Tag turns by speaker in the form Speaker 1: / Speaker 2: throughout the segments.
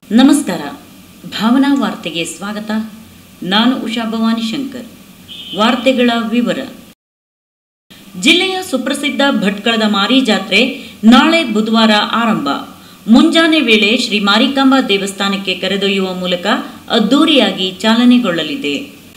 Speaker 1: ನಮಸ್ಕಾರ. ಭಾವನಾ ವಾರ್ತೆಗೆ ಸ್ವಾಗತ. ನಾನು ಉಷಾ ಭವಾನಿ ಶಂಕರ್. ವಾರ್ತೆಗಳ ವಿವರ. ಜಿಲ್ಲೆಯ ಸುಪ್ರಸಿದ್ಧ ಭಟ್ಕಳದ ಮಾರಿ ಜಾತ್ರೆ ನಾಳೆ ಬುಧವಾರ ಆರಂಭ. ಮುಂಜಾನೆ ವೇಳೆ ಶ್ರೀ ಮಾರಿಕಾಂಬಾ ದೇವಸ್ಥಾನಕ್ಕೆ ಕರೆದೊಯ್ಯುವ ಮೂಲಕ ಅದ್ದೂರಿಯಾಗಿ ಚಾಲನೆಗೊಳ್ಳಲಿದೆ.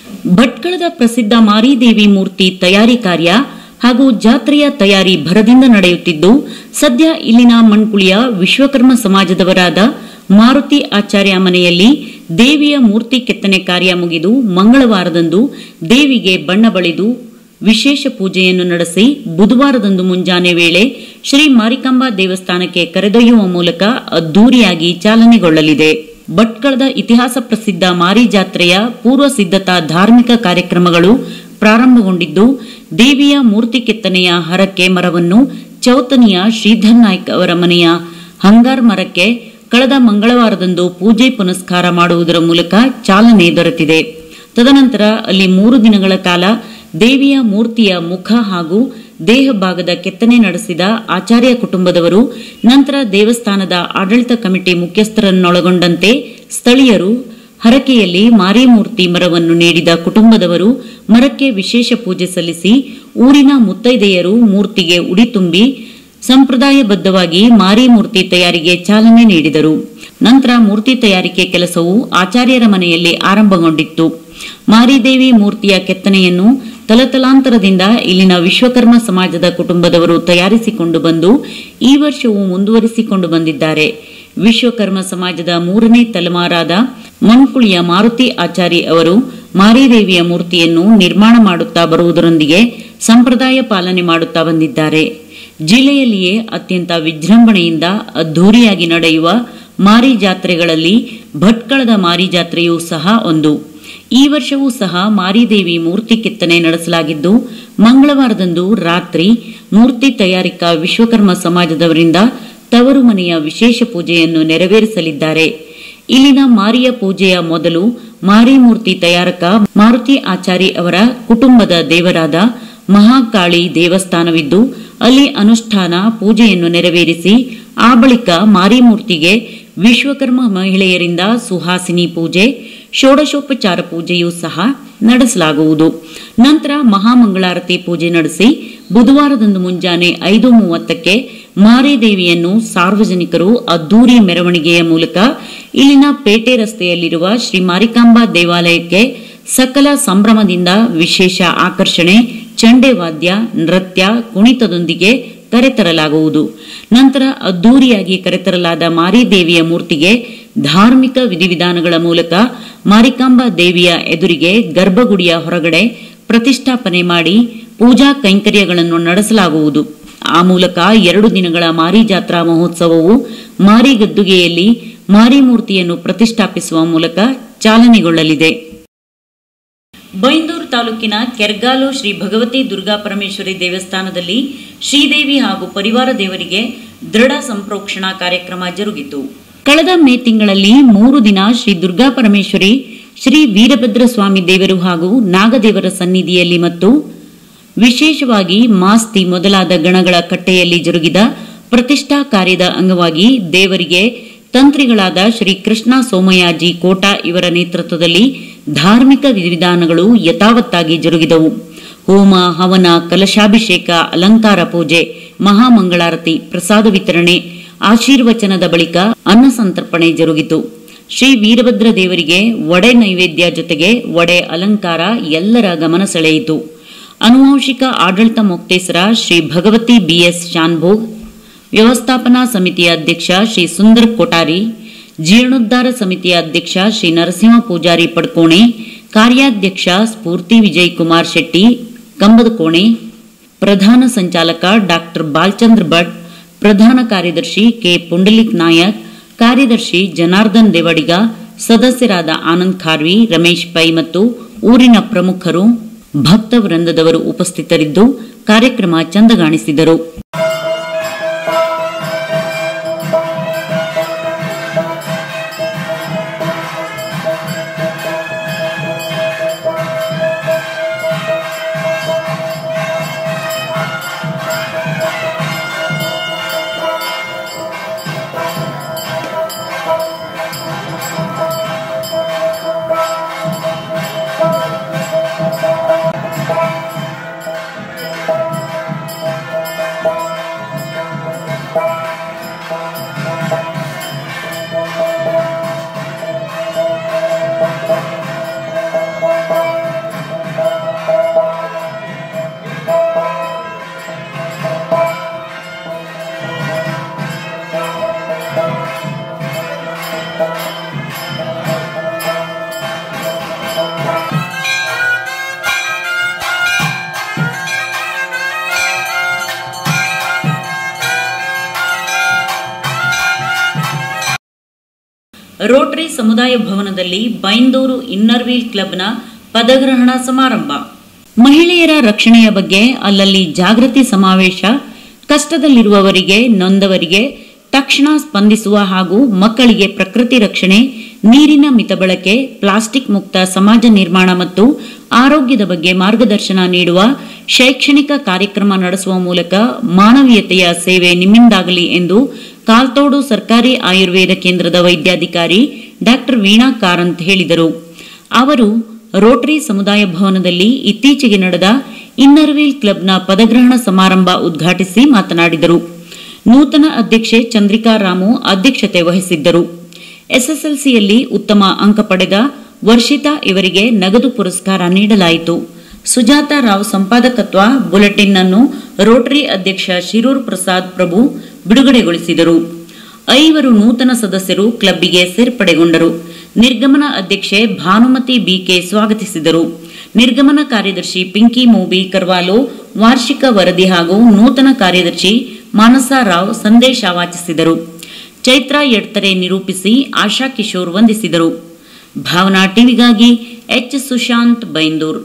Speaker 1: ಭಟ್ಕಳದ ಪ್ರಸಿದ್ಧ ಮಾರಿದೇವಿ ಮೂರ್ತಿ ತಯಾರಿ ಕಾರ್ಯ ಹಾಗೂ ಜಾತ್ರೆಯ ತಯಾರಿ ಭರದಿಂದ ನಡೆಯುತ್ತಿದ್ದು, ಸದ್ಯ ಇಲ್ಲಿನ ಮಣ್ಕುಳಿಯ ವಿಶ್ವಕರ್ಮ ಸಮಾಜದವರಾದ ಮಾರುತಿ ಆಚಾರ್ಯ ಮನೆಯಲ್ಲಿ ದೇವಿಯ ಮೂರ್ತಿ ಕೆತ್ತನೆ ಕಾರ್ಯ ಮುಗಿದು ಮಂಗಳವಾರದಂದು ದೇವಿಗೆ ಬಣ್ಣ ಬಳಿದು ವಿಶೇಷ ಪೂಜೆಯನ್ನು ನಡೆಸಿ ಬುಧವಾರದಂದು ಮುಂಜಾನೆ ವೇಳೆ ಶ್ರೀ ಮಾರಿಕಾಂಬಾ ದೇವಸ್ಥಾನಕ್ಕೆ ಕರೆದೊಯ್ಯುವ ಮೂಲಕ ಅದ್ದೂರಿಯಾಗಿ ಚಾಲನೆಗೊಳ್ಳಲಿದೆ. ಭಟ್ಕಳದ ಇತಿಹಾಸ ಪ್ರಸಿದ್ಧ ಮಾರಿ ಜಾತ್ರೆಯ ಪೂರ್ವ ಸಿದ್ಧತಾ ಧಾರ್ಮಿಕ ಕಾರ್ಯಕ್ರಮಗಳು ಪ್ರಾರಂಭಗೊಂಡಿದ್ದು, ದೇವಿಯ ಮೂರ್ತಿ ಕೆತ್ತನೆಯ ಹರಕೆ ಮರವನ್ನು ಚೌತನಿಯ ಶ್ರೀಧರ್ ನಾಯ್ಕ್ ಅವರ ಮನೆಯ ಹಂಗಾರ್ ಮರಕ್ಕೆ ಕಳೆದ ಮಂಗಳವಾರದಂದು ಪೂಜೆ ಪುನಸ್ಕಾರ ಮಾಡುವುದರ ಮೂಲಕ ಚಾಲನೆ ದೊರೆತಿದೆ. ತದನಂತರ ಅಲ್ಲಿ 3 ದಿನಗಳ ಕಾಲ ದೇವಿಯ ಮೂರ್ತಿಯ ಮುಖ ಹಾಗೂ ದೇಹ ಭಾಗದ ಕೆತ್ತನೆ ನಡೆಸಿದ ಆಚಾರ್ಯ ಕುಟುಂಬದವರು, ನಂತರ ದೇವಸ್ಥಾನದ ಆಡಳಿತ ಕಮಿಟಿ ಮುಖ್ಯಸ್ಥರನ್ನೊಳಗೊಂಡಂತೆ ಸ್ಥಳೀಯರು, ಹರಕೆಯಲ್ಲಿ ಮಾರಿ ಮೂರ್ತಿ ಮರವನ್ನು ನೀಡಿದ ಕುಟುಂಬದವರು ಮರಕ್ಕೆ ವಿಶೇಷ ಪೂಜೆ ಸಲ್ಲಿಸಿ ಊರಿನ ಮುತ್ತೈದೆಯರು ಮೂರ್ತಿಗೆ ಉಡಿ ತುಂಬಿ ಸಂಪ್ರದಾಯಬದ್ಧವಾಗಿ ಮಾರಿ ಮೂರ್ತಿ ತಯಾರಿಗೆ ಚಾಲನೆ ನೀಡಿದರು. ನಂತರ ಮೂರ್ತಿ ತಯಾರಿಕೆ ಕೆಲಸವು ಆಚಾರ್ಯರ ಮನೆಯಲ್ಲಿ ಆರಂಭಗೊಂಡಿತ್ತು. ಮಾರಿದೇವಿ ಮೂರ್ತಿಯ ಕೆತ್ತನೆಯನ್ನು ತಲತಲಾಂತರದಿಂದ ಇಲ್ಲಿನ ವಿಶ್ವಕರ್ಮ ಸಮಾಜದ ಕುಟುಂಬದವರು ತಯಾರಿಸಿಕೊಂಡು ಬಂದು ಈ ವರ್ಷವೂ ಮುಂದುವರಿಸಿಕೊಂಡು ಬಂದಿದ್ದಾರೆ. ವಿಶ್ವಕರ್ಮ ಸಮಾಜದ 3ನೇ ತಲೆಮಾರಾದ ಮಣ್ಕುಳಿಯ ಮಾರುತಿ ಆಚಾರಿ ಅವರು ಮಾರಿದೇವಿಯ ಮೂರ್ತಿಯನ್ನು ನಿರ್ಮಾಣ ಮಾಡುತ್ತಾ ಬರುವುದರೊಂದಿಗೆ ಸಂಪ್ರದಾಯ ಪಾಲನೆ ಮಾಡುತ್ತಾ ಬಂದಿದ್ದಾರೆ. ಜಿಲ್ಲೆಯಲ್ಲಿಯೇ ಅತ್ಯಂತ ವಿಜೃಂಭಣೆಯಿಂದ ಅದ್ದೂರಿಯಾಗಿ ನಡೆಯುವ ಮಾರಿ ಜಾತ್ರೆಗಳಲ್ಲಿ ಭಟ್ಕಳದ ಮಾರಿ ಜಾತ್ರೆಯೂ ಸಹ ಒಂದು. ಈ ವರ್ಷವೂ ಸಹ ಮಾರಿದೇವಿ ಮೂರ್ತಿ ಕೆತ್ತನೆ ನಡೆಸಲಾಗಿದ್ದು, ಮಂಗಳವಾರದಂದು ರಾತ್ರಿ ಮೂರ್ತಿ ತಯಾರಿಕಾ ವಿಶ್ವಕರ್ಮ ಸಮಾಜದವರಿಂದ ತವರು ಮನೆಯ ವಿಶೇಷ ಪೂಜೆಯನ್ನು ನೆರವೇರಿಸಲಿದ್ದಾರೆ. ಇಲ್ಲಿನ ಮಾರಿಯ ಪೂಜೆಯ ಮೊದಲು ಮಾರಿ ಮೂರ್ತಿ ತಯಾರಕ ಮಾರುತಿ ಆಚಾರಿ ಅವರ ಕುಟುಂಬದ ದೇವರಾದ ಮಹಾಕಾಳಿ ದೇವಸ್ಥಾನವಿದ್ದು, ಅಲ್ಲಿ ಅನುಷ್ಠಾನ ಪೂಜೆಯನ್ನು ನೆರವೇರಿಸಿ ಆ ಬಳಿಕ ಮಾರಿ ಮೂರ್ತಿಗೆ ವಿಶ್ವಕರ್ಮ ಮಹಿಳೆಯರಿಂದ ಸುಹಾಸಿನಿ ಪೂಜೆ, ಷೋಡಶೋಪಚಾರ ಪೂಜೆಯೂ ಸಹ ನಡೆಸಲಾಗುವುದು. ನಂತರ ಮಹಾಮಂಗಳಾರತಿ ಪೂಜೆ ನಡೆಸಿ ಬುಧವಾರದಂದು ಮುಂಜಾನೆ 5:30ಕ್ಕೆ ಮಾರಿದೇವಿಯನ್ನು ಸಾರ್ವಜನಿಕರು ಅದ್ದೂರಿ ಮೆರವಣಿಗೆಯ ಮೂಲಕ ಇಲ್ಲಿನ ಪೇಟೆ ರಸ್ತೆಯಲ್ಲಿರುವ ಶ್ರೀ ಮಾರಿಕಾಂಬಾ ದೇವಾಲಯಕ್ಕೆ ಸಕಲ ಸಂಭ್ರಮದಿಂದ ವಿಶೇಷ ಆಕರ್ಷಣೆ, ಚಂಡೆ ವಾದ್ಯ, ನೃತ್ಯ, ಕುಣಿತದೊಂದಿಗೆ ಕರೆತರಲಾಗುವುದು. ನಂತರ ಅದ್ದೂರಿಯಾಗಿ ಕರೆತರಲಾದ ಮಾರಿದೇವಿಯ ಮೂರ್ತಿಗೆ ಧಾರ್ಮಿಕ ವಿಧಿವಿಧಾನಗಳ ಮೂಲಕ ಮಾರಿಕಾಂಬಾ ದೇವಿಯ ಎದುರಿಗೆ ಗರ್ಭಗುಡಿಯ ಹೊರಗಡೆ ಪ್ರತಿಷ್ಠಾಪನೆ ಮಾಡಿ ಪೂಜಾ ಕೈಂಕರ್ಯಗಳನ್ನು ನಡೆಸಲಾಗುವುದು. ಆ ಮೂಲಕ 2 ದಿನಗಳ ಮಾರಿ ಜಾತ್ರಾ ಮಹೋತ್ಸವವು ಮಾರಿ ಗದ್ದುಗೆಯಲ್ಲಿ ಮಾರಿ ಮೂರ್ತಿಯನ್ನು ಪ್ರತಿಷ್ಠಾಪಿಸುವ ಮೂಲಕ ಚಾಲನೆಗೊಳ್ಳಲಿದೆ. ಬೈಂದೂರು ತಾಲೂಕಿನ ಕೆರ್ಗಾಲು ಶ್ರೀ ಭಗವತಿ ದುರ್ಗಾ ಪರಮೇಶ್ವರಿ ದೇವಸ್ಥಾನದಲ್ಲಿ ಶ್ರೀದೇವಿ ಹಾಗೂ ಪರಿವಾರ ದೇವರಿಗೆ ದೃಢ ಸಂಪ್ರೋಕ್ಷಣಾ ಕಾರ್ಯಕ್ರಮ ಜರುಗಿತು. ಕಳೆದ ಮೇ ತಿಂಗಳಲ್ಲಿ 3 ದಿನ ಶ್ರೀ ದುರ್ಗಾ ಪರಮೇಶ್ವರಿ, ಶ್ರೀ ವೀರಭದ್ರ ಸ್ವಾಮಿ ದೇವರು ಹಾಗೂ ನಾಗದೇವರ ಸನ್ನಿಧಿಯಲ್ಲಿ ಮತ್ತು ವಿಶೇಷವಾಗಿ ಮಾಸ್ತಿ ಮೊದಲಾದ ಗಣಗಳ ಕಟ್ಟೆಯಲ್ಲಿ ಜರುಗಿದ ಪ್ರತಿಷ್ಠಾ ಕಾರ್ಯದ ಅಂಗವಾಗಿ ದೇವರಿಗೆ ತಂತ್ರಿಗಳಾದ ಶ್ರೀ ಕೃಷ್ಣ ಸೋಮಯಾಜಿ ಕೋಟ ಇವರ ನೇತೃತ್ವದಲ್ಲಿ ಧಾರ್ಮಿಕ ವಿಧಿವಿಧಾನಗಳು ಯಥಾವತ್ತಾಗಿ ಜರುಗಿದವು. ಹೋಮ, ಹವನ, ಕಲಶಾಭಿಷೇಕ, ಅಲಂಕಾರ ಪೂಜೆ, ಮಹಾಮಂಗಳಾರತಿ, ಪ್ರಸಾದ ವಿತರಣೆ, ಆಶೀರ್ವಚನದ ಬಳಿಕ ಅನ್ನ ಸಂತರ್ಪಣೆ ಜರುಗಿತು. ಶ್ರೀ ವೀರಭದ್ರ ದೇವರಿಗೆ ವಡೆ ನೈವೇದ್ಯ ಜೊತೆಗೆ ವಡೆ ಅಲಂಕಾರ ಎಲ್ಲರ ಗಮನ ಸೆಳೆಯಿತು. ಅನುವಂಶಿಕ ಆಡಳಿತ ಮೊಕ್ತೇಸರ ಶ್ರೀ ಭಗವತಿ ಬಿಎಸ್ ಶಾನ್ಭೋಗ್, ವ್ಯವಸ್ಥಾಪನಾ ಸಮಿತಿಯ ಅಧ್ಯಕ್ಷ ಶ್ರೀ ಸುಂದರ್ ಕೊಟಾರಿ, ಜೀರ್ಣೋದ್ಧಾರ ಸಮಿತಿಯ ಅಧ್ಯಕ್ಷ ಶ್ರೀ ನರಸಿಂಹ ಪೂಜಾರಿ ಪಡ್ಕೋಣೆ, ಕಾರ್ಯಾಧ್ಯಕ್ಷ ಸ್ಫೂರ್ತಿ ವಿಜಯ್ ಕುಮಾರ್ ಶೆಟ್ಟಿ ಕಂಬದಕೋಣೆ, ಪ್ರಧಾನ ಸಂಚಾಲಕ ಡಾಕ್ಟರ್ ಬಾಲ್ಚಂದ್ರ ಭಟ್, ಪ್ರಧಾನ ಕಾರ್ಯದರ್ಶಿ ಕೆ ಪುಂಡಲಿಕ್ ನಾಯಕ್, ಕಾರ್ಯದರ್ಶಿ ಜನಾರ್ದನ್ ದೇವಡಿಗ, ಸದಸ್ಯರಾದ ಆನಂದ್ ಖಾರ್ವಿ, ರಮೇಶ್ ಪೈ ಮತ್ತು ಊರಿನ ಪ್ರಮುಖರು, ಭಕ್ತ ವೃಂದದವರು ಉಪಸ್ಥಿತರಿದ್ದು ಕಾರ್ಯಕ್ರಮ ಚಂದಗಾಣಿಸಿದರು. ರೋಟರಿ ಸಮುದಾಯ ಭವನದಲ್ಲಿ ಬೈಂದೂರು ಇನ್ನರ್ವೀಲ್ ಕ್ಲಬ್ನ ಪದಗ್ರಹಣ ಸಮಾರಂಭ. ಮಹಿಳೆಯರ ರಕ್ಷಣೆಯ ಬಗ್ಗೆ ಅಲ್ಲಲ್ಲಿ ಜಾಗೃತಿ ಸಮಾವೇಶ, ಕಷ್ಟದಲ್ಲಿರುವವರಿಗೆ, ನೊಂದವರಿಗೆ ತಕ್ಷಣ ಸ್ಪಂದಿಸುವ ಹಾಗೂ ಮಕ್ಕಳಿಗೆ ಪ್ರಕೃತಿ ರಕ್ಷಣೆ, ನೀರಿನ ಮಿತ ಬಳಕೆ, ಪ್ಲಾಸ್ಟಿಕ್ ಮುಕ್ತ ಸಮಾಜ ನಿರ್ಮಾಣ ಮತ್ತು ಆರೋಗ್ಯದ ಬಗ್ಗೆ ಮಾರ್ಗದರ್ಶನ ನೀಡುವ ಶೈಕ್ಷಣಿಕ ಕಾರ್ಯಕ್ರಮ ನಡೆಸುವ ಮೂಲಕ ಮಾನವೀಯತೆಯ ಸೇವೆ ನಿಮ್ಮಿಂದಾಗಲಿ ಎಂದು ಕಾಲ್ತೋಡು ಸರ್ಕಾರಿ ಆಯುರ್ವೇದ ಕೇಂದ್ರದ ವೈದ್ಯಾಧಿಕಾರಿ ಡಾಕ್ಟರ್ ವೀಣಾ ಕಾರಂತ್ ಹೇಳಿದರು. ಅವರು ರೋಟರಿ ಸಮುದಾಯ ಭವನದಲ್ಲಿ ಇತ್ತೀಚೆಗೆ ನಡೆದ ಇನ್ನರ್ವೀಲ್ ಕ್ಲಬ್ನ ಪದಗ್ರಹಣ ಸಮಾರಂಭ ಉದ್ಘಾಟಿಸಿ ಮಾತನಾಡಿದರು. ನೂತನ ಅಧ್ಯಕ್ಷೆ ಚಂದ್ರಿಕಾ ರಾಮು ಅಧ್ಯಕ್ಷತೆ ವಹಿಸಿದ್ದರು. ಎಸ್ಎಸ್ಎಲ್ಸಿಯಲ್ಲಿ ಉತ್ತಮ ಅಂಕ ಪಡೆದ ವರ್ಷಿತಾ ಇವರಿಗೆ ನಗದು ಪುರಸ್ಕಾರ ನೀಡಲಾಯಿತು. ಸುಜಾತಾ ರಾವ್ ಸಂಪಾದಕತ್ವ ಬುಲೆಟಿನ್ ಅನ್ನು ರೋಟರಿ ಅಧ್ಯಕ್ಷ ಶಿರೂರ್ ಪ್ರಸಾದ್ ಪ್ರಭು ಬಿಡುಗಡೆಗೊಳಿಸಿದರು. 5 ನೂತನ ಸದಸ್ಯರು ಕ್ಲಬ್ಬಿಗೆ ಸೇರ್ಪಡೆಗೊಂಡರು. ನಿರ್ಗಮನ ಅಧ್ಯಕ್ಷೆ ಭಾನುಮತಿ ಬಿಕೆ ಸ್ವಾಗತಿಸಿದರು. ನಿರ್ಗಮನ ಕಾರ್ಯದರ್ಶಿ ಪಿಂಕಿ ಮೂಬಿ ಕರ್ವಾಲೋ ವಾರ್ಷಿಕ ವರದಿ ಹಾಗೂ ನೂತನ ಕಾರ್ಯದರ್ಶಿ ಮಾನಸಾ ರಾವ್ ಸಂದೇಶ ವಾಚಿಸಿದರು. ಚೈತ್ರ ಎಡ್ತರೆ ನಿರೂಪಿಸಿ ಆಶಾ ಕಿಶೋರ್ ವಂದಿಸಿದರು. ಭಾವನಾ ಟಿವಿಗಾಗಿ ಎಚ್ ಸುಶಾಂತ್, ಬೈಂದೂರ್.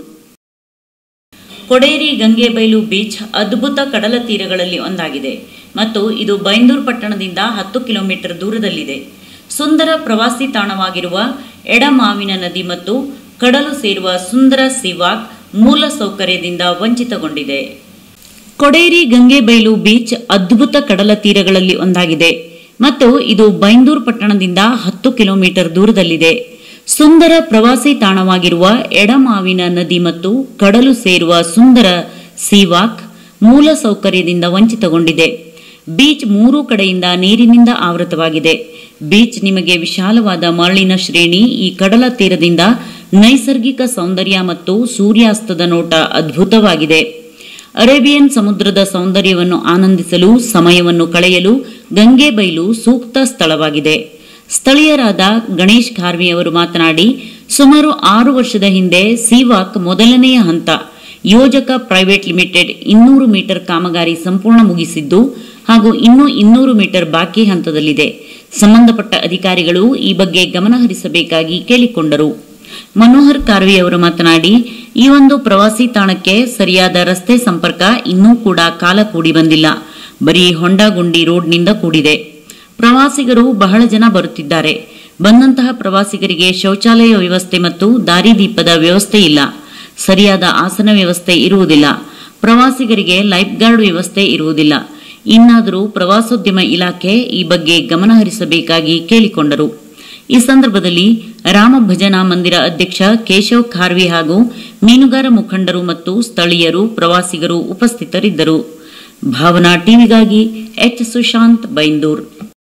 Speaker 1: ಕೊಡೇರಿ ಗಂಗೆಬೈಲು ಬೀಚ್ ಅದ್ಭುತ ಕಡಲ ತೀರಗಳಲ್ಲಿ ಒಂದಾಗಿದೆ ಮತ್ತು ಇದು ಬೈಂದೂರು ಪಟ್ಟಣದಿಂದ 10 ಕಿಲೋಮೀಟರ್ ದೂರದಲ್ಲಿದೆ. ಸುಂದರ ಪ್ರವಾಸಿ ತಾಣವಾಗಿರುವ ಎಡಮಾವಿನ ನದಿ ಮತ್ತು ಕಡಲು ಸೇರುವ ಸುಂದರ ಸೀವಾಕ್ ಮೂಲ ಸೌಕರ್ಯದಿಂದ ವಂಚಿತಗೊಂಡಿದೆ. ಕೊಡೇರಿ ಗಂಗೆಬೈಲು ಬೀಚ್ ಅದ್ಭುತ ಕಡಲ ತೀರಗಳಲ್ಲಿ ಒಂದಾಗಿದೆ ಮತ್ತು ಇದು ಬೈಂದೂರು ಪಟ್ಟಣದಿಂದ 10 ಕಿಲೋಮೀಟರ್ ದೂರದಲ್ಲಿದೆ. ಸುಂದರ ಪ್ರವಾಸಿ ತಾಣವಾಗಿರುವ ಎಡಮಾವಿನ ನದಿ ಮತ್ತು ಕಡಲು ಸೇರುವ ಸುಂದರ ಸೀವಾಕ್ ಮೂಲ ಸೌಕರ್ಯದಿಂದ ವಂಚಿತಗೊಂಡಿದೆ. ಬೀಚ್ 3 ಕಡೆಯಿಂದ ನೀರಿನಿಂದ ಆವೃತವಾಗಿದೆ. ಬೀಚ್ ನಿಮಗೆ ವಿಶಾಲವಾದ ಮರಳಿನ ಶ್ರೇಣಿ, ಈ ಕಡಲ ತೀರದಿಂದ ನೈಸರ್ಗಿಕ ಸೌಂದರ್ಯ ಮತ್ತು ಸೂರ್ಯಾಸ್ತದ ನೋಟ ಅದ್ಭುತವಾಗಿದೆ. ಅರೇಬಿಯನ್ ಸಮುದ್ರದ ಸೌಂದರ್ಯವನ್ನು ಆನಂದಿಸಲು, ಸಮಯವನ್ನು ಕಳೆಯಲು ಗಂಗೆಬೈಲು ಸೂಕ್ತ ಸ್ಥಳವಾಗಿದೆ. ಸ್ಥಳೀಯರಾದ ಗಣೇಶ್ ಖಾರ್ವಿ ಅವರು ಮಾತನಾಡಿ, ಸುಮಾರು 6 ವರ್ಷದ ಹಿಂದೆ ಸೀವಾಕ್ ಮೊದಲನೆಯ ಹಂತ ಯೋಜಕ ಪ್ರೈವೇಟ್ ಲಿಮಿಟೆಡ್ 200 ಮೀಟರ್ ಕಾಮಗಾರಿ ಸಂಪೂರ್ಣ ಮುಗಿಸಿದ್ದು ಹಾಗೂ ಇನ್ನೂ 200 ಮೀಟರ್ ಬಾಕಿ ಹಂತದಲ್ಲಿದೆ. ಸಂಬಂಧಪಟ್ಟ ಅಧಿಕಾರಿಗಳು ಈ ಬಗ್ಗೆ ಗಮನಹರಿಸಬೇಕಾಗಿ ಕೇಳಿಕೊಂಡರು. ಮನೋಹರ್ ಕಾರ್ವಿ ಅವರು ಮಾತನಾಡಿ, ಈ ಒಂದು ಪ್ರವಾಸಿ ತಾಣಕ್ಕೆ ಸರಿಯಾದ ರಸ್ತೆ ಸಂಪರ್ಕ ಇನ್ನೂ ಕೂಡ ಕಾಲ ಕೂಡಿ ಬಂದಿಲ್ಲ. ಬರೀ ಹೊಂಡಗುಂಡಿ ರೋಡ್ನಿಂದ ಕೂಡಿದೆ. ಪ್ರವಾಸಿಗರು ಬಹಳ ಜನ ಬರುತ್ತಿದ್ದಾರೆ. ಬಂದಂತಹ ಪ್ರವಾಸಿಗರಿಗೆ ಶೌಚಾಲಯ ವ್ಯವಸ್ಥೆ ಮತ್ತು ದಾರಿದೀಪದ ವ್ಯವಸ್ಥೆ ಇಲ್ಲ. ಸರಿಯಾದ ಆಸನ ವ್ಯವಸ್ಥೆ ಇರುವುದಿಲ್ಲ. ಪ್ರವಾಸಿಗರಿಗೆ ಲೈಫ್ ಗಾರ್ಡ್ ವ್ಯವಸ್ಥೆ ಇರುವುದಿಲ್ಲ. ಇನ್ನಾದರೂ ಪ್ರವಾಸೋದ್ಯಮ ಇಲಾಖೆ ಈ ಬಗ್ಗೆ ಗಮನಹರಿಸಬೇಕಾಗಿ ಕೇಳಿಕೊಂಡರು. ಈ ಸಂದರ್ಭದಲ್ಲಿ ರಾಮ ಭಜನಾ ಮಂದಿರ ಅಧ್ಯಕ್ಷ ಕೇಶವ್ ಖಾರ್ವಿ ಹಾಗೂ ಮೀನುಗಾರ ಮುಖಂಡರು ಮತ್ತು ಸ್ಥಳೀಯರು, ಪ್ರವಾಸಿಗರು ಉಪಸ್ಥಿತರಿದ್ದರು. ಭಾವನಾ ಟಿವಿಗಾಗಿ ಎಚ್ ಸುಶಾಂತ್, ಬೈಂದೂರ್.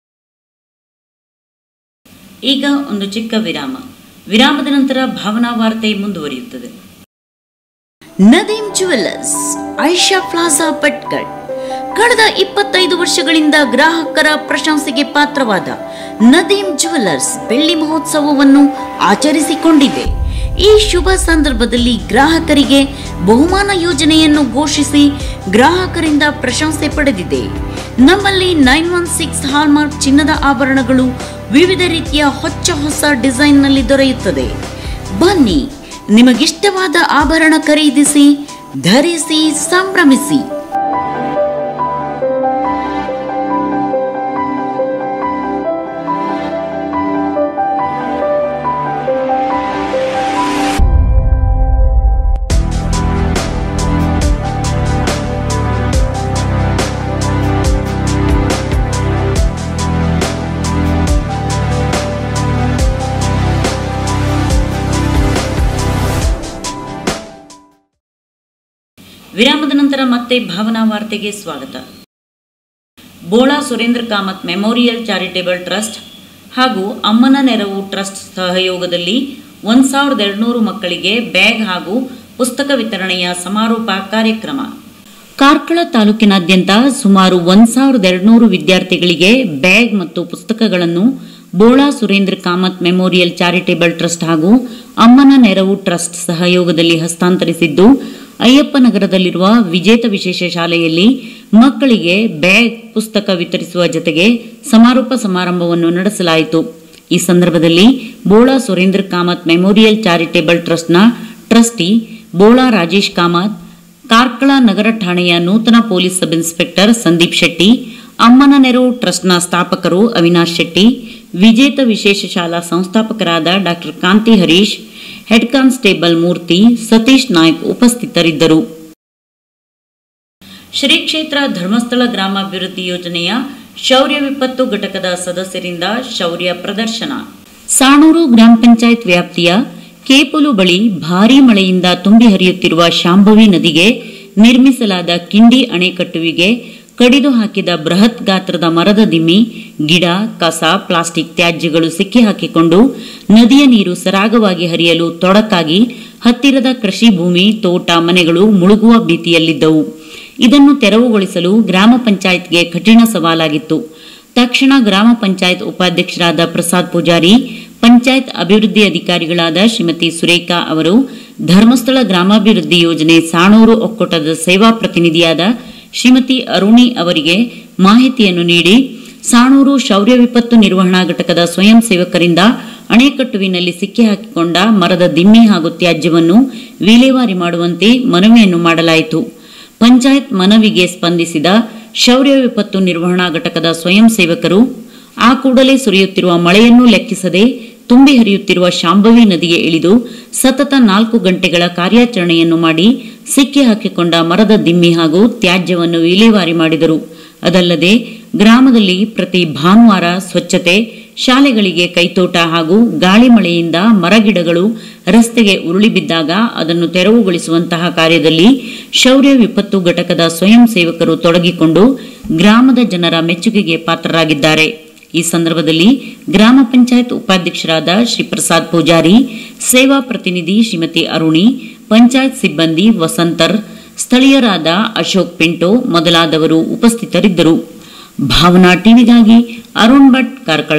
Speaker 1: ಈಗ ಒಂದು ಚಿಕ್ಕ ವಿರಾಮ. ವಿರಾಮದ ನಂತರ ಭಾವನಾ ವಾರ್ತೆ ಮುಂದುವರಿಯುತ್ತದೆ. Nadeem jewellers, Aisha plaza, Bhatkal. ಕಳೆದ 25 ವರ್ಷಗಳಿಂದ ಗ್ರಾಹಕರ ಪ್ರಶಂಸೆಗೆ ಪಾತ್ರವಾದ ನದೀಂ ಜುವೆಲ್ಲರ್ಸ್ ಬೆಳ್ಳಿ ಮಹೋತ್ಸವವನ್ನು ಆಚರಿಸಿಕೊಂಡಿದೆ. ಈ ಶುಭ ಸಂದರ್ಭದಲ್ಲಿ ಗ್ರಾಹಕರಿಗೆ ಬಹುಮಾನ ಯೋಜನೆಯನ್ನು ಘೋಷಿಸಿ ಗ್ರಾಹಕರಿಂದ ಪ್ರಶಂಸೆ ಪಡೆದಿದೆ. ನಮ್ಮಲ್ಲಿ 916 ಹಾಲ್ಮಾರ್ಕ್ ಚಿನ್ನದ ಆಭರಣಗಳು ವಿವಿಧ ರೀತಿಯ ಹೊಸ ಡಿಸೈನ್ನಲ್ಲಿ ದೊರೆಯುತ್ತದೆ. ಬನ್ನಿ, ನಿಮಗಿಷ್ಟವಾದ ಆಭರಣ ಖರೀದಿಸಿ, ಧರಿಸಿ, ಸಂಭ್ರಮಿಸಿ. ವಿರಾಮದ ನಂತರ ಮತ್ತೆ ಭಾವನಾ ವಾರ್ತೆಗೆ ಸ್ವಾಗತ. Bola Surendra Kamath memorial charitable trust ಹಾಗೂ ಅಮ್ಮನ ನೆರವು ಟ್ರಸ್ಟ್ ಸಹಯೋಗದಲ್ಲಿ 1200 ಮಕ್ಕಳಿಗೆ ಬ್ಯಾಗ್ ಹಾಗೂ ಪುಸ್ತಕ ವಿತರಣೆಯ ಸಮಾರೋಪ ಕಾರ್ಯಕ್ರಮ. ಕಾರ್ಕಳ ತಾಲೂಕಿನಾದ್ಯಂತ ಸುಮಾರು 1200 ವಿದ್ಯಾರ್ಥಿಗಳಿಗೆ ಬ್ಯಾಗ್ ಮತ್ತು ಪುಸ್ತಕಗಳನ್ನು Bola Surendra Kamath memorial charitable trust ಹಾಗೂ ಅಮ್ಮನ ನೆರವು ಟ್ರಸ್ಟ್ ಸಹಯೋಗದಲ್ಲಿ ಹಸ್ತಾಂತರಿಸಿದ್ದು, ಅಯ್ಯಪ್ಪ ನಗರದಲ್ಲಿರುವ ವಿಜೇತ ವಿಶೇಷ ಶಾಲೆಯಲ್ಲಿ ಮಕ್ಕಳಿಗೆ ಬ್ಯಾಗ್, ಪುಸ್ತಕ ವಿತರಿಸುವ ಜೊತೆಗೆ ಸಮಾರೋಪ ಸಮಾರಂಭವನ್ನು ನಡೆಸಲಾಯಿತು. ಈ ಸಂದರ್ಭದಲ್ಲಿ ಬೋಳಾ ಸುರೇಂದ್ರ ಕಾಮತ್ ಮೆಮೋರಿಯಲ್ ಚಾರಿಟೇಬಲ್ ಟ್ರಸ್ಟ್ನ ಟ್ರಸ್ಟಿ ಬೋಳಾ ರಾಜೇಶ್ ಕಾಮತ್, ಕಾರ್ಕಳ ನಗರ ಠಾಣೆಯ ನೂತನ police sub inspector Sandeep Shetty, ಅಮ್ಮನ ನೆರವು ಟ್ರಸ್ಟ್ನ ಸ್ಥಾಪಕರು ಅವಿನಾಶ್ ಶೆಟ್ಟಿ, ವಿಜೇತ ವಿಶೇಷ ಶಾಲಾ ಸಂಸ್ಥಾಪಕರಾದ ಡಾ ಕಾಂತಿ ಹರೀಶ್, ಹೆಡ್ ಕಾನ್ಸ್ಟೇಬಲ್ ಮೂರ್ತಿ, ಸತೀಶ್ ನಾಯ್ಕ್ ಉಪಸ್ಥಿತರಿದ್ದರು. ಶ್ರೀ ಕ್ಷೇತ್ರ ಧರ್ಮಸ್ಥಳ ಗ್ರಾಮಾಭಿವೃದ್ಧಿ ಯೋಜನೆಯ ಶೌರ್ಯ ವಿಪತ್ತು ಘಟಕದ ಸದಸ್ಯರಿಂದ ಶೌರ್ಯ ಪ್ರದರ್ಶನ. ಸಾಣೂರು ಗ್ರಾಮ ಪಂಚಾಯತ್ ವ್ಯಾಪ್ತಿಯ ಕೇಪುಲು ಬಳಿ ಭಾರೀ ಮಳೆಯಿಂದ ತುಂಬಿ ಹರಿಯುತ್ತಿರುವ ಶಾಂಭವಿ ನದಿಗೆ ನಿರ್ಮಿಸಲಾದ ಕಿಂಡಿ ಅಣೆಕಟ್ಟುವಿಗೆ ಕಡಿದು ಹಾಕಿದ ಬೃಹತ್ ಗಾತ್ರದ ಮರದ ದಿಮ್ಮಿ, ಗಿಡ, ಕಸ, ಪ್ಲಾಸ್ಟಿಕ್ ತ್ಯಾಜ್ಯಗಳು ಸಿಕ್ಕಿಹಾಕಿಕೊಂಡು ನದಿಯ ನೀರು ಸರಾಗವಾಗಿ ಹರಿಯಲು ತೊಡಕಾಗಿ ಹತ್ತಿರದ ಕೃಷಿ ಭೂಮಿ, ತೋಟ, ಮನೆಗಳು ಮುಳುಗುವ ಭೀತಿಯಲ್ಲಿದ್ದವು. ಇದನ್ನು ತೆರವುಗೊಳಿಸಲು ಗ್ರಾಮ ಪಂಚಾಯತ್ಗೆ ಕಠಿಣ ಸವಾಲಾಗಿತ್ತು. ತಕ್ಷಣ ಗ್ರಾಮ ಪಂಚಾಯತ್ ಉಪಾಧ್ಯಕ್ಷರಾದ ಪ್ರಸಾದ್ ಪೂಜಾರಿ, ಪಂಚಾಯತ್ ಅಭಿವೃದ್ಧಿ ಅಧಿಕಾರಿಗಳಾದ ಶ್ರೀಮತಿ ಸುರೇಖಾ ಅವರು ಧರ್ಮಸ್ಥಳ ಗ್ರಾಮಾಭಿವೃದ್ಧಿ ಯೋಜನೆ ಸಾಣೂರು ಒಕ್ಕೂಟದ ಸೇವಾ ಪ್ರತಿನಿಧಿಯಾದ ಶ್ರೀಮತಿ ಅರುಣಿ ಅವರಿಗೆ ಮಾಹಿತಿಯನ್ನು ನೀಡಿ ಸಾಣೂರು ಶೌರ್ಯ ವಿಪತ್ತು ನಿರ್ವಹಣಾ ಘಟಕದ ಸ್ವಯಂ ಸೇವಕರಿಂದ ಅಣೆಕಟ್ಟುವಿನಲ್ಲಿ ಸಿಕ್ಕಿಹಾಕಿಕೊಂಡ ಮರದ ದಿಮ್ಮಿ ಹಾಗೂ ತ್ಯಾಜ್ಯವನ್ನು ವಿಲೇವಾರಿ ಮಾಡುವಂತೆ ಮನವಿಯನ್ನು ಮಾಡಲಾಯಿತು. ಪಂಚಾಯತ್ ಮನವಿಗೆ ಸ್ಪಂದಿಸಿದ ಶೌರ್ಯ ವಿಪತ್ತು ನಿರ್ವಹಣಾ ಘಟಕದ ಸ್ವಯಂ ಸೇವಕರು ಆ ಕೂಡಲೇ ಸುರಿಯುತ್ತಿರುವ ಮಳೆಯನ್ನು ಲೆಕ್ಕಿಸದೆ ತುಂಬಿ ಹರಿಯುತ್ತಿರುವ ಶಾಂಭವಿ ನದಿಗೆ ಇಳಿದು ಸತತ 4 ಗಂಟೆಗಳ ಕಾರ್ಯಾಚರಣೆಯನ್ನು ಮಾಡಿ ಸಿಕ್ಕಿ ಹಾಕಿಕೊಂಡ ಮರದ ದಿಮ್ಮಿ ಹಾಗೂ ತ್ಯಾಜ್ಯವನ್ನು ವಿಲೇವಾರಿ ಮಾಡಿದರು. ಅದಲ್ಲದೆ ಗ್ರಾಮದಲ್ಲಿ ಪ್ರತಿ ಭಾನುವಾರ ಸ್ವಚ್ಛತೆ, ಶಾಲೆಗಳಿಗೆ ಕೈತೋಟ ಹಾಗೂ ಗಾಳಿ ಮಳೆಯಿಂದ ಮರಗಿಡಗಳು ರಸ್ತೆಗೆ ಉರುಳಿ ಬಿದ್ದಾಗ ಅದನ್ನು ತೆರವುಗೊಳಿಸುವಂತಹ ಕಾರ್ಯದಲ್ಲಿ ಶೌರ್ಯ ವಿಪತ್ತು ಘಟಕದ ಸ್ವಯಂ ಸೇವಕರು ತೊಡಗಿಕೊಂಡು ಗ್ರಾಮದ ಜನರ ಮೆಚ್ಚುಗೆಗೆ ಪಾತ್ರರಾಗಿದ್ದಾರೆ. ಈ ಸಂದರ್ಭದಲ್ಲಿ ಗ್ರಾಮ ಪಂಚಾಯತ್ ಉಪಾಧ್ಯಕ್ಷರಾದ ಶ್ರೀ ಪ್ರಸಾದ್ ಪೂಜಾರಿ, ಸೇವಾ ಪ್ರತಿನಿಧಿ ಶ್ರೀಮತಿ ಅರುಣಿ, ಪಂಚಾಯತ್ ಸಿಬ್ಬಂದಿ ವಸಂತರ್, ಸ್ಥಳೀಯರಾದ ಅಶೋಕ್ ಪಿಂಟೋ ಮೊದಲಾದವರು ಉಪಸ್ಥಿತರಿದ್ದರು. ಭಾವನಾ ಟಿವಿಗಾಗಿ ಅರುಣ್ ಭಟ್, ಕಾರ್ಕಳ.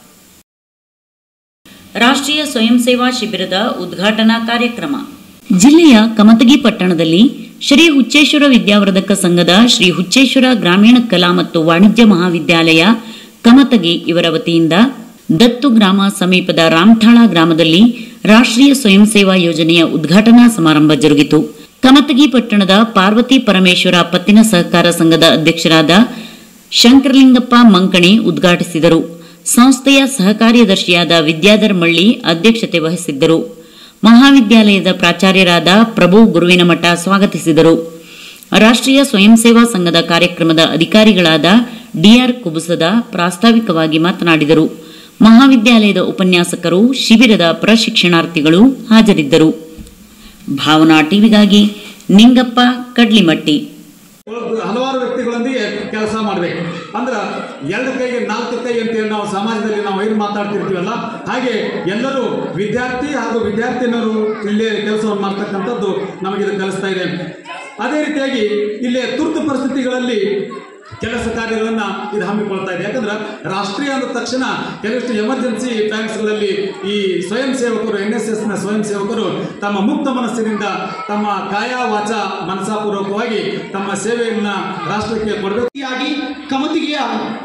Speaker 1: ರಾಷ್ಟ್ರೀಯ ಸ್ವಯಂ ಸೇವಾ ಶಿಬಿರದ ಉದ್ಘಾಟನಾ ಕಾರ್ಯಕ್ರಮ. ಜಿಲ್ಲೆಯ ಕಮತಗಿ ಪಟ್ಟಣದಲ್ಲಿ ಶ್ರೀ ಹುಚ್ಚೇಶ್ವರ ವಿದ್ಯಾವರ್ಧಕ ಸಂಘದ ಶ್ರೀ ಹುಚ್ಚೇಶ್ವರ ಗ್ರಾಮೀಣ ಕಲಾ ಮತ್ತು ವಾಣಿಜ್ಯ ಮಹಾವಿದ್ಯಾಲಯ ಕಮತಗಿ ಇವರ ವತಿಯಿಂದ ದತ್ತು ಗ್ರಾಮ ಸಮೀಪದ ರಾಮಠಾಳ ಗ್ರಾಮದಲ್ಲಿ ರಾಷ್ಟ್ರೀಯ ಸ್ವಯಂ ಸೇವಾ ಯೋಜನೆಯ ಉದ್ಘಾಟನಾ ಸಮಾರಂಭ ಜರುಗಿತು. ಕಮತಗಿ ಪಟ್ಟಣದ ಪಾರ್ವತಿ ಪರಮೇಶ್ವರ ಪತ್ತಿನ ಸಹಕಾರ ಸಂಘದ ಅಧ್ಯಕ್ಷರಾದ ಶಂಕರಲಿಂಗಪ್ಪ ಮಂಕಣಿ ಉದ್ಘಾಟಿಸಿದರು. ಸಂಸ್ಥೆಯ ಸಹಕಾರ್ಯದರ್ಶಿಯಾದ ವಿದ್ಯಾಧರ್ ಮಳ್ಳಿ ಅಧ್ಯಕ್ಷತೆ ವಹಿಸಿದ್ದರು. ಮಹಾವಿದ್ಯಾಲಯದ ಪ್ರಾಚಾರ್ಯರಾದ ಪ್ರಭು ಗುರುವಿನಮಠ ಸ್ವಾಗತಿಸಿದರು. ರಾಷ್ಟ್ರೀಯ ಸ್ವಯಂ ಸೇವಾ ಸಂಘದ ಕಾರ್ಯಕ್ರಮದ ಅಧಿಕಾರಿಗಳಾದ ಡಿಆರ್ ಕುಬುಸದ ಪ್ರಾಸ್ತಾವಿಕವಾಗಿ ಮಾತನಾಡಿದರು. ಮಹಾವಿದ್ಯಾಲಯದ ಉಪನ್ಯಾಸಕರು, ಶಿಬಿರದ ಪ್ರಶಿಕ್ಷಣಾರ್ಥಿಗಳು ಹಾಜರಿದ್ದರು. ಭಾವನಾ ಟಿವಿಗಾಗಿ ನಿಂಗಪ್ಪ ಕಡ್ಲಿಮಟ್ಟಿ.
Speaker 2: ಹಲವಾರು ವ್ಯಕ್ತಿಗಳೊಂದಿಗೆ ಕೆಲಸ ಮಾಡಬೇಕು ಅಂದ್ರೆ 2 ಕೈಗೆ 4 ಕೈ ಅಂತೇಳಿ ನಾವು ಸಮಾಜದಲ್ಲಿ ನಾವು ಏನು ಮಾತಾಡ್ತಿರ್ತೀವಲ್ಲ, ಹಾಗೆ ಎಲ್ಲರೂ ವಿದ್ಯಾರ್ಥಿ ಹಾಗೂ ವಿದ್ಯಾರ್ಥಿನಿಯರು ಇಲ್ಲೇ ಕೆಲಸವನ್ನು ಮಾಡ್ತಕ್ಕಂಥದ್ದು ನಮಗಿದು ಕಲಿಸ್ತಾ ಇದೆ. ಅದೇ ರೀತಿಯಾಗಿ ಇಲ್ಲೇ ತುರ್ತು ಪರಿಸ್ಥಿತಿಗಳಲ್ಲಿ ಕೆಲಸ ಕಾರ್ಯಗಳನ್ನು ಇದು ಹಮ್ಮಿಕೊಳ್ತಾ ಇದೆ. ಯಾಕಂದ್ರೆ ರಾಷ್ಟ್ರೀಯ ಅಂದ ತಕ್ಷಣ ಕೆಲವಷ್ಟು ಎಮರ್ಜೆನ್ಸಿ ಟೈಮ್ಸ್ಗಳಲ್ಲಿ ಈ ಸ್ವಯಂ ಸೇವಕರು, NSSನ ಸ್ವಯಂ ಸೇವಕರು ತಮ್ಮ ಮುಕ್ತ ಮನಸ್ಸಿನಿಂದ ತಮ್ಮ ಕಾಯ ವಾಚ ಮನಸಾಪೂರ್ವಕವಾಗಿ ತಮ್ಮ ಸೇವೆಯನ್ನು ರಾಷ್ಟ್ರಕ್ಕೆ ಕೊಡಬೇಕು.
Speaker 3: ಕಮತಿಗೆಯ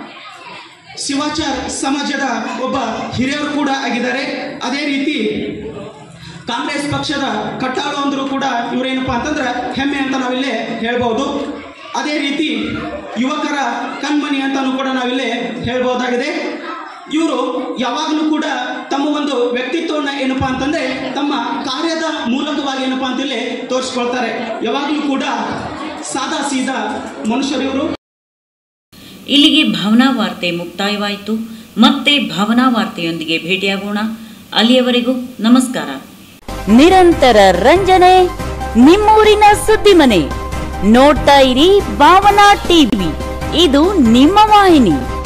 Speaker 3: ಶಿವಾಚಾರ ಸಮಾಜದ ಒಬ್ಬ ಹಿರಿಯರು ಕೂಡ ಆಗಿದ್ದಾರೆ. ಅದೇ ರೀತಿ ಕಾಂಗ್ರೆಸ್ ಪಕ್ಷದ ಕಟ್ಟಾಳು ಅಂದರೂ ಕೂಡ ಇವರೇನಪ್ಪ ಅಂತಂದ್ರೆ ಹೆಮ್ಮೆ ಅಂತ ನಾವಿಲ್ಲೇ ಹೇಳ್ಬೋದು. ಅದೇ ರೀತಿ ಯುವಕರ ಕಣ್ಮಣಿ ಅಂತಲೂ ಕೂಡ ನಾವಿಲ್ಲೇ ಹೇಳ್ಬೋದಾಗಿದೆ. ಇವರು ಯಾವಾಗಲೂ ಕೂಡ ತಮ್ಮ ಒಂದು ವ್ಯಕ್ತಿತ್ವವನ್ನು ಏನಪ್ಪ ಅಂತಂದರೆ ತಮ್ಮ ಕಾರ್ಯದ ಮೂಲಕವಾಗಿ ಏನಪ್ಪ ಅಂತೇಳಿ ತೋರಿಸ್ಕೊಳ್ತಾರೆ. ಯಾವಾಗಲೂ ಕೂಡ ಸಾದಾ ಸೀದಾ ಮನುಷ್ಯರು ಇವರು.
Speaker 1: ಇಲ್ಲಿಗೆ ಭಾವನಾ ವಾರ್ತೆ ಮುಕ್ತಾಯವಾಯಿತು. ಮತ್ತೆ ಭಾವನಾ ವಾರ್ತೆಯೊಂದಿಗೆ ಭೇಟಿಯಾಗೋಣ. ಅಲ್ಲಿಯವರೆಗೂ ನಮಸ್ಕಾರ. ನಿರಂತರ ರಂಜನೆ, ನಿಮ್ಮೂರಿನ ಸುದ್ದಿ ಮನೆ. ನೋಡ್ತಾ ಇರಿ ಭಾವನಾ ಟಿವಿ, ಇದು ನಿಮ್ಮ ವಾಹಿನಿ.